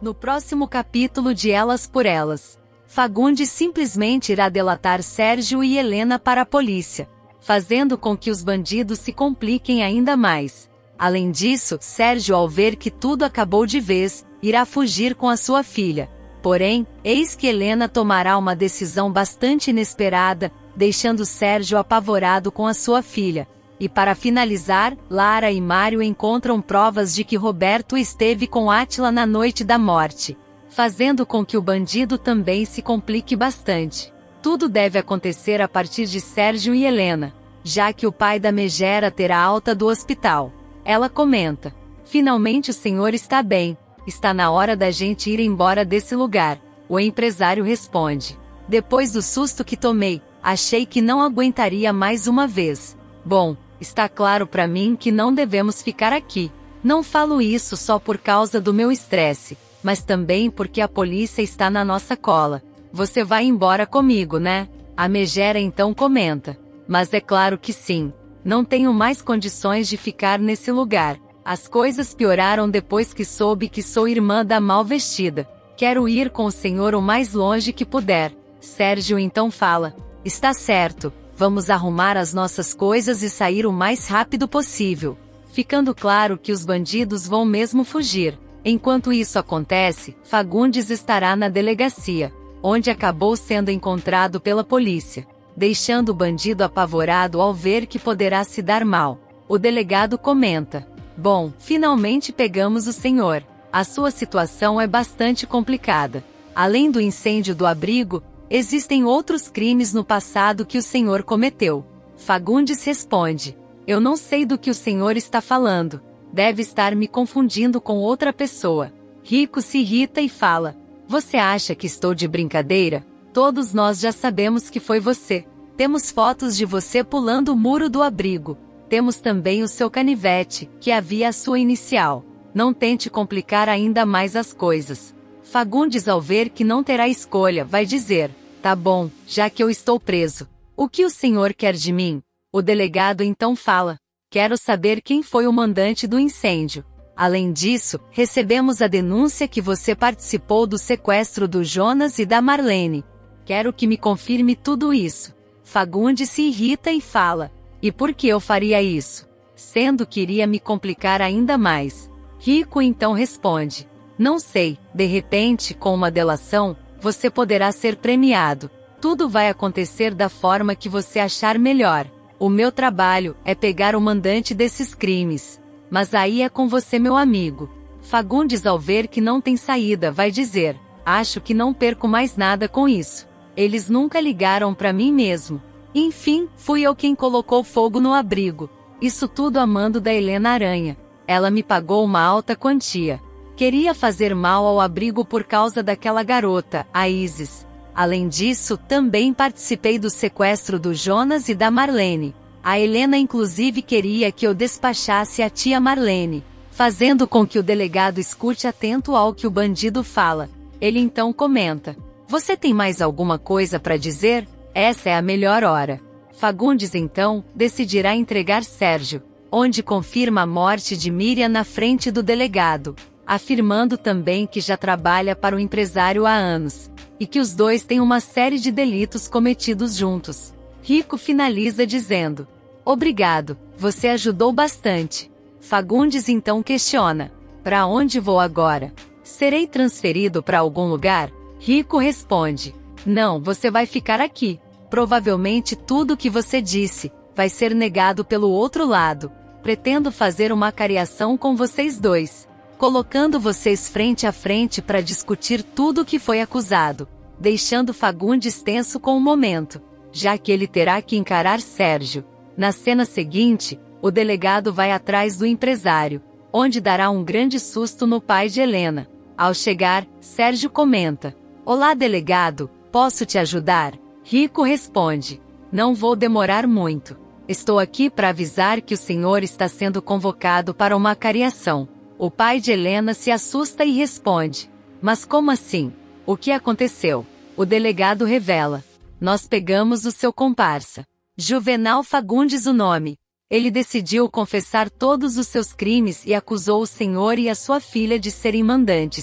No próximo capítulo de Elas por Elas, Fagundes simplesmente irá delatar Sérgio e Helena para a polícia, fazendo com que os bandidos se compliquem ainda mais. Além disso, Sérgio, ao ver que tudo acabou de vez, irá fugir com a sua filha. Porém, eis que Helena tomará uma decisão bastante inesperada, deixando Sérgio apavorado com a sua filha. E para finalizar, Lara e Mário encontram provas de que Roberto esteve com Átila na noite da morte, fazendo com que o bandido também se complique bastante. Tudo deve acontecer a partir de Sérgio e Helena, já que o pai da Megera terá alta do hospital. Ela comenta: "Finalmente o senhor está bem, está na hora da gente ir embora desse lugar." O empresário responde: "Depois do susto que tomei, achei que não aguentaria mais uma vez. Bom, está claro para mim que não devemos ficar aqui. Não falo isso só por causa do meu estresse, mas também porque a polícia está na nossa cola. Você vai embora comigo, né?" A Megera então comenta: "Mas é claro que sim. Não tenho mais condições de ficar nesse lugar. As coisas pioraram depois que soube que sou irmã da mal vestida. Quero ir com o senhor o mais longe que puder." Sérgio então fala: "Está certo, vamos arrumar as nossas coisas e sair o mais rápido possível." Ficando claro que os bandidos vão mesmo fugir. Enquanto isso acontece, Fagundes estará na delegacia, onde acabou sendo encontrado pela polícia, deixando o bandido apavorado ao ver que poderá se dar mal. O delegado comenta: "Bom, finalmente pegamos o senhor. A sua situação é bastante complicada. Além do incêndio do abrigo, existem outros crimes no passado que o senhor cometeu." Fagundes responde: "Eu não sei do que o senhor está falando. Deve estar me confundindo com outra pessoa." Rico se irrita e fala: "Você acha que estou de brincadeira? Todos nós já sabemos que foi você. Temos fotos de você pulando o muro do abrigo. Temos também o seu canivete, que havia a sua inicial. Não tente complicar ainda mais as coisas." Fagundes, ao ver que não terá escolha, vai dizer: "Tá bom, já que eu estou preso. O que o senhor quer de mim?" O delegado então fala: "Quero saber quem foi o mandante do incêndio. Além disso, recebemos a denúncia que você participou do sequestro do Jonas e da Marlene. Quero que me confirme tudo isso." Fagundes se irrita e fala: "E por que eu faria isso? Sendo que iria me complicar ainda mais." Rico então responde: "Não sei, de repente, com uma delação, você poderá ser premiado. Tudo vai acontecer da forma que você achar melhor. O meu trabalho é pegar o mandante desses crimes. Mas aí é com você, meu amigo." Fagundes, ao ver que não tem saída, vai dizer: "Acho que não perco mais nada com isso. Eles nunca ligaram para mim mesmo. Enfim, fui eu quem colocou fogo no abrigo. Isso tudo a mando da Helena Aranha. Ela me pagou uma alta quantia. Queria fazer mal ao abrigo por causa daquela garota, a Isis. Além disso, também participei do sequestro do Jonas e da Marlene. A Helena inclusive queria que eu despachasse a tia Marlene." Fazendo com que o delegado escute atento ao que o bandido fala. Ele então comenta: "Você tem mais alguma coisa para dizer? Essa é a melhor hora." Fagundes então decidirá entregar Sérgio, onde confirma a morte de Miriam na frente do delegado, afirmando também que já trabalha para o empresário há anos, e que os dois têm uma série de delitos cometidos juntos. Rico finaliza dizendo: "Obrigado, você ajudou bastante." Fagundes então questiona: "Para onde vou agora? Serei transferido para algum lugar?" Rico responde: "Não, você vai ficar aqui. Provavelmente tudo o que você disse vai ser negado pelo outro lado. Pretendo fazer uma cariação com vocês dois, colocando vocês frente a frente para discutir tudo o que foi acusado", deixando Fagundes tenso com o momento, já que ele terá que encarar Sérgio. Na cena seguinte, o delegado vai atrás do empresário, onde dará um grande susto no pai de Helena. Ao chegar, Sérgio comenta: "Olá, delegado, posso te ajudar?" Rico responde: "Não vou demorar muito. Estou aqui para avisar que o senhor está sendo convocado para uma cariação." O pai de Helena se assusta e responde: "Mas como assim? O que aconteceu?" O delegado revela: "Nós pegamos o seu comparsa, Juvenal Fagundes o nome. Ele decidiu confessar todos os seus crimes e acusou o senhor e a sua filha de serem mandantes.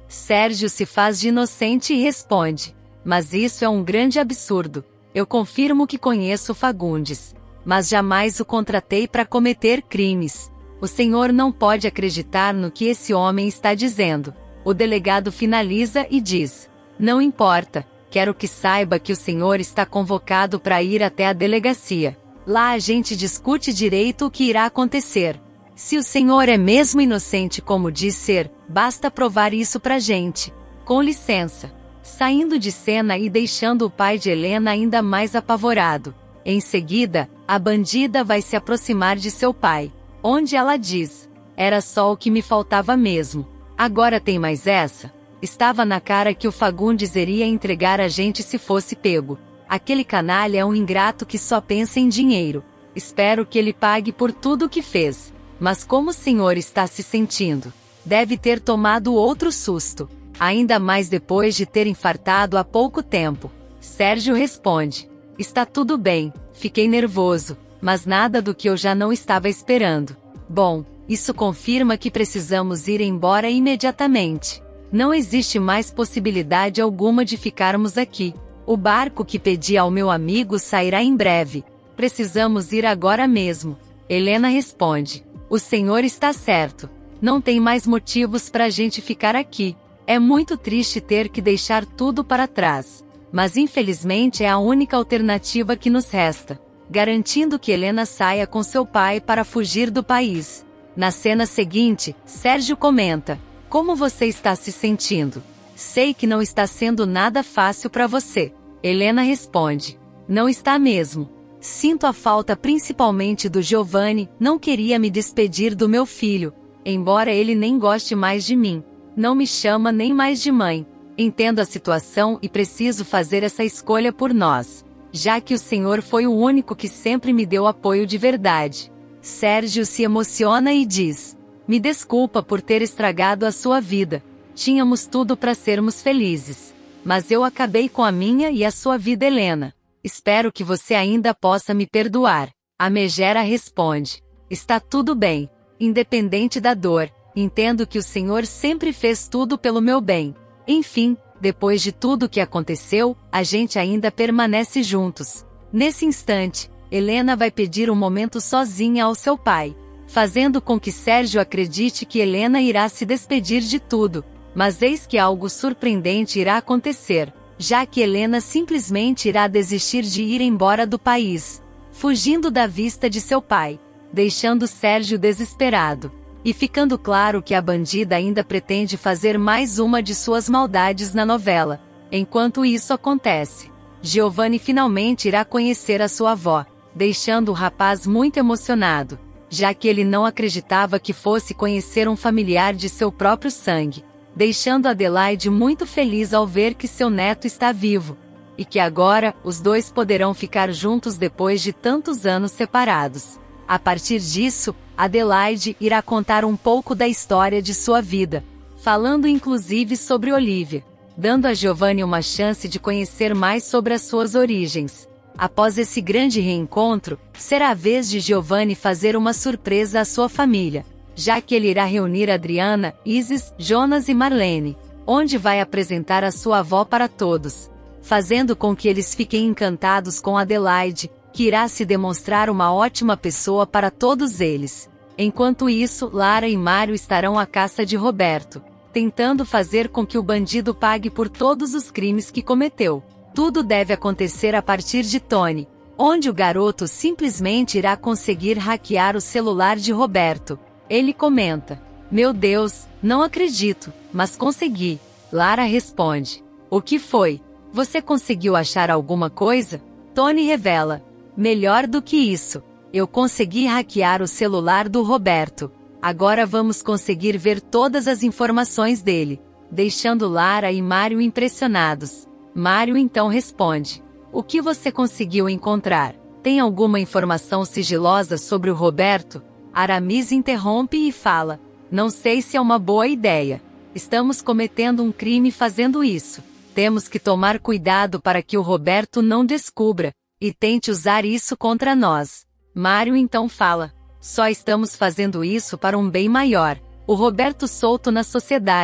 Sérgio se faz de inocente e responde: mas isso é um grande absurdo. Eu confirmo que conheço Fagundes, mas jamais o contratei para cometer crimes. O senhor não pode acreditar no que esse homem está dizendo. O delegado finaliza e diz: não importa, quero que saiba que o senhor está convocado para ir até a delegacia. Lá a gente discute direito o que irá acontecer. Se o senhor é mesmo inocente como diz ser, basta provar isso pra gente. Com licença. Saindo de cena e deixando o pai de Helena ainda mais apavorado. Em seguida, a bandida vai se aproximar de seu pai, onde ela diz: era só o que me faltava mesmo. Agora tem mais essa? Estava na cara que o Fagundes iria entregar a gente se fosse pego. Aquele canalha é um ingrato que só pensa em dinheiro. Espero que ele pague por tudo o que fez. Mas como o senhor está se sentindo? Deve ter tomado outro susto. Ainda mais depois de ter infartado há pouco tempo. Sérgio responde: está tudo bem, fiquei nervoso, mas nada do que eu já não estava esperando. Bom, isso confirma que precisamos ir embora imediatamente. Não existe mais possibilidade alguma de ficarmos aqui. O barco que pedi ao meu amigo sairá em breve. Precisamos ir agora mesmo. Helena responde: o senhor está certo. Não tem mais motivos para a gente ficar aqui. É muito triste ter que deixar tudo para trás. Mas infelizmente é a única alternativa que nos resta. Garantindo que Helena saia com seu pai para fugir do país. Na cena seguinte, Sérgio comenta: como você está se sentindo? Sei que não está sendo nada fácil para você. Helena responde: não está mesmo. Sinto a falta principalmente do Giovanni, não queria me despedir do meu filho, embora ele nem goste mais de mim. Não me chama nem mais de mãe. Entendo a situação e preciso fazer essa escolha por nós, já que o senhor foi o único que sempre me deu apoio de verdade. Sérgio se emociona e diz: me desculpa por ter estragado a sua vida. Tínhamos tudo para sermos felizes. Mas eu acabei com a minha e a sua vida, Helena. Espero que você ainda possa me perdoar. A Megera responde: está tudo bem. Independente da dor, entendo que o senhor sempre fez tudo pelo meu bem. Enfim, depois de tudo que aconteceu, a gente ainda permanece juntos. Nesse instante, Helena vai pedir um momento sozinha ao seu pai, fazendo com que Sérgio acredite que Helena irá se despedir de tudo. Mas eis que algo surpreendente irá acontecer, já que Helena simplesmente irá desistir de ir embora do país, fugindo da vista de seu pai, deixando Sérgio desesperado. E ficando claro que a bandida ainda pretende fazer mais uma de suas maldades na novela. Enquanto isso acontece, Giovanni finalmente irá conhecer a sua avó, deixando o rapaz muito emocionado, já que ele não acreditava que fosse conhecer um familiar de seu próprio sangue, deixando Adelaide muito feliz ao ver que seu neto está vivo, e que agora, os dois poderão ficar juntos depois de tantos anos separados. A partir disso, Adelaide irá contar um pouco da história de sua vida, falando inclusive sobre Olivia, dando a Giovanni uma chance de conhecer mais sobre as suas origens. Após esse grande reencontro, será a vez de Giovanni fazer uma surpresa à sua família, já que ele irá reunir Adriana, Isis, Jonas e Marlene, onde vai apresentar a sua avó para todos, fazendo com que eles fiquem encantados com Adelaide, que irá se demonstrar uma ótima pessoa para todos eles. Enquanto isso, Lara e Mário estarão à caça de Roberto, tentando fazer com que o bandido pague por todos os crimes que cometeu. Tudo deve acontecer a partir de Tony, onde o garoto simplesmente irá conseguir hackear o celular de Roberto. Ele comenta: meu Deus, não acredito, mas consegui. Lara responde: o que foi? Você conseguiu achar alguma coisa? Tony revela: melhor do que isso. Eu consegui hackear o celular do Roberto. Agora vamos conseguir ver todas as informações dele, deixando Lara e Mário impressionados. Mário então responde: o que você conseguiu encontrar? Tem alguma informação sigilosa sobre o Roberto? Aramis interrompe e fala: não sei se é uma boa ideia. Estamos cometendo um crime fazendo isso. Temos que tomar cuidado para que o Roberto não descubra e tente usar isso contra nós. Mário então fala: só estamos fazendo isso para um bem maior. O Roberto solto na sociedade.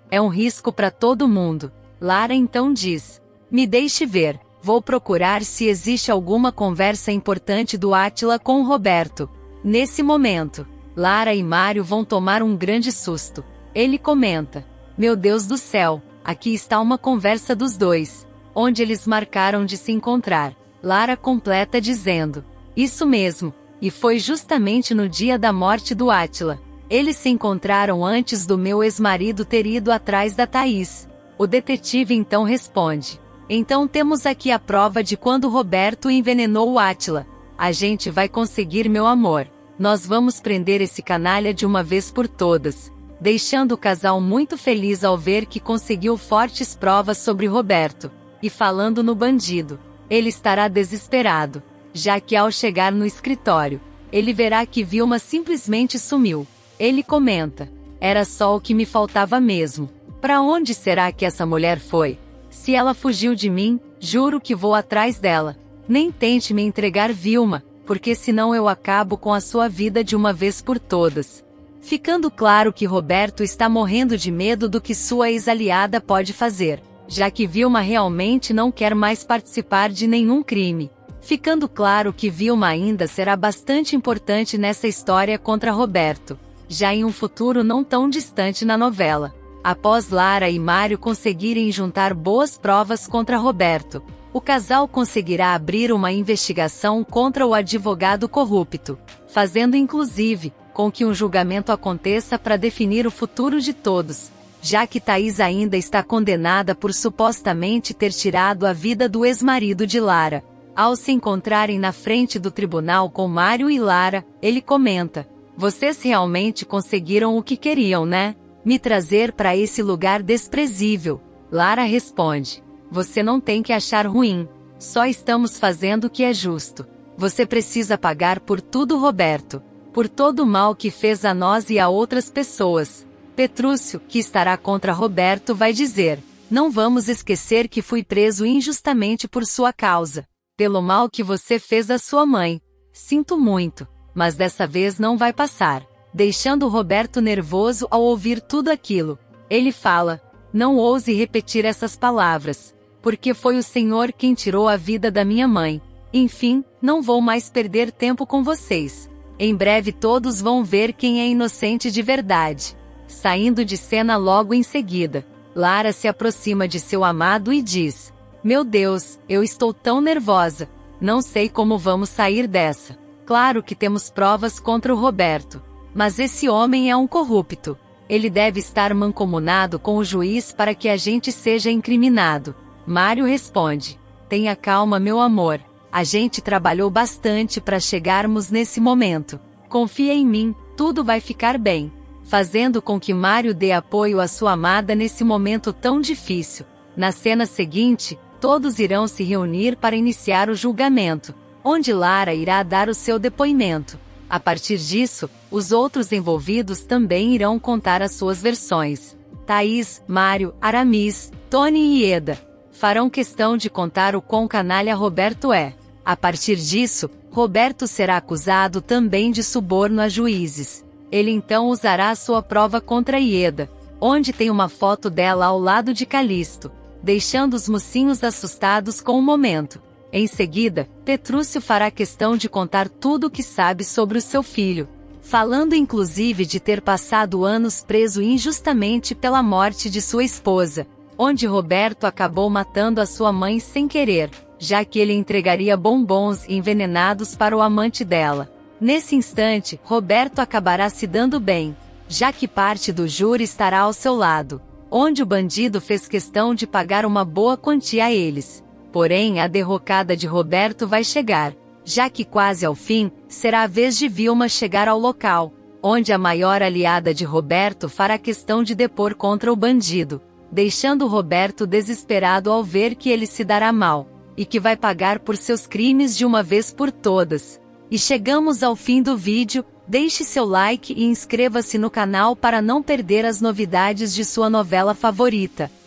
É um risco para todo mundo. Lara então diz: me deixe ver, vou procurar se existe alguma conversa importante do Átila com o Roberto. Nesse momento, Lara e Mário vão tomar um grande susto. Ele comenta: meu Deus do céu, aqui está uma conversa dos dois, onde eles marcaram de se encontrar. Lara completa dizendo: isso mesmo, e foi justamente no dia da morte do Átila. Eles se encontraram antes do meu ex-marido ter ido atrás da Thaís. O detetive então responde: então temos aqui a prova de quando Roberto envenenou o Átila. A gente vai conseguir, meu amor. Nós vamos prender esse canalha de uma vez por todas. Deixando o casal muito feliz ao ver que conseguiu fortes provas sobre Roberto. E falando no bandido, ele estará desesperado, já que ao chegar no escritório, ele verá que Vilma simplesmente sumiu. Ele comenta: era só o que me faltava mesmo. Para onde será que essa mulher foi? Se ela fugiu de mim, juro que vou atrás dela. Nem tente me entregar, Vilma, porque senão eu acabo com a sua vida de uma vez por todas. Ficando claro que Roberto está morrendo de medo do que sua ex-aliada pode fazer, já que Vilma realmente não quer mais participar de nenhum crime. Ficando claro que Vilma ainda será bastante importante nessa história contra Roberto, já em um futuro não tão distante na novela. Após Lara e Mário conseguirem juntar boas provas contra Roberto, o casal conseguirá abrir uma investigação contra o advogado corrupto, fazendo inclusive com que um julgamento aconteça para definir o futuro de todos, já que Thaís ainda está condenada por supostamente ter tirado a vida do ex-marido de Lara. Ao se encontrarem na frente do tribunal com Mário e Lara, ele comenta: vocês realmente conseguiram o que queriam, né? Me trazer para esse lugar desprezível. Lara responde: você não tem que achar ruim. Só estamos fazendo o que é justo. Você precisa pagar por tudo, Roberto. Por todo o mal que fez a nós e a outras pessoas. Petrúcio, que estará contra Roberto, vai dizer: não vamos esquecer que fui preso injustamente por sua causa. Pelo mal que você fez à sua mãe. Sinto muito, mas dessa vez não vai passar. Deixando Roberto nervoso ao ouvir tudo aquilo. Ele fala: não ouse repetir essas palavras, porque foi o Senhor quem tirou a vida da minha mãe. Enfim, não vou mais perder tempo com vocês. Em breve todos vão ver quem é inocente de verdade. Saindo de cena logo em seguida, Lara se aproxima de seu amado e diz: meu Deus, eu estou tão nervosa. Não sei como vamos sair dessa. Claro que temos provas contra o Roberto. Mas esse homem é um corrupto. Ele deve estar mancomunado com o juiz para que a gente seja incriminado. Mário responde: tenha calma, meu amor. A gente trabalhou bastante para chegarmos nesse momento. Confia em mim, tudo vai ficar bem. Fazendo com que Mário dê apoio à sua amada nesse momento tão difícil. Na cena seguinte, todos irão se reunir para iniciar o julgamento, onde Lara irá dar o seu depoimento. A partir disso, os outros envolvidos também irão contar as suas versões. Thaís, Mário, Aramis, Tony e Ieda farão questão de contar o quão canalha Roberto é. A partir disso, Roberto será acusado também de suborno a juízes. Ele então usará a sua prova contra Ieda, onde tem uma foto dela ao lado de Calixto, deixando os mocinhos assustados com o momento. Em seguida, Petrúcio fará questão de contar tudo o que sabe sobre o seu filho, falando inclusive de ter passado anos preso injustamente pela morte de sua esposa, onde Roberto acabou matando a sua mãe sem querer, já que ele entregaria bombons envenenados para o amante dela. Nesse instante, Roberto acabará se dando bem, já que parte do júri estará ao seu lado, onde o bandido fez questão de pagar uma boa quantia a eles. Porém, a derrocada de Roberto vai chegar, já que quase ao fim, será a vez de Vilma chegar ao local, onde a maior aliada de Roberto fará questão de depor contra o bandido, deixando Roberto desesperado ao ver que ele se dará mal, e que vai pagar por seus crimes de uma vez por todas. E chegamos ao fim do vídeo. Deixe seu like e inscreva-se no canal para não perder as novidades de sua novela favorita.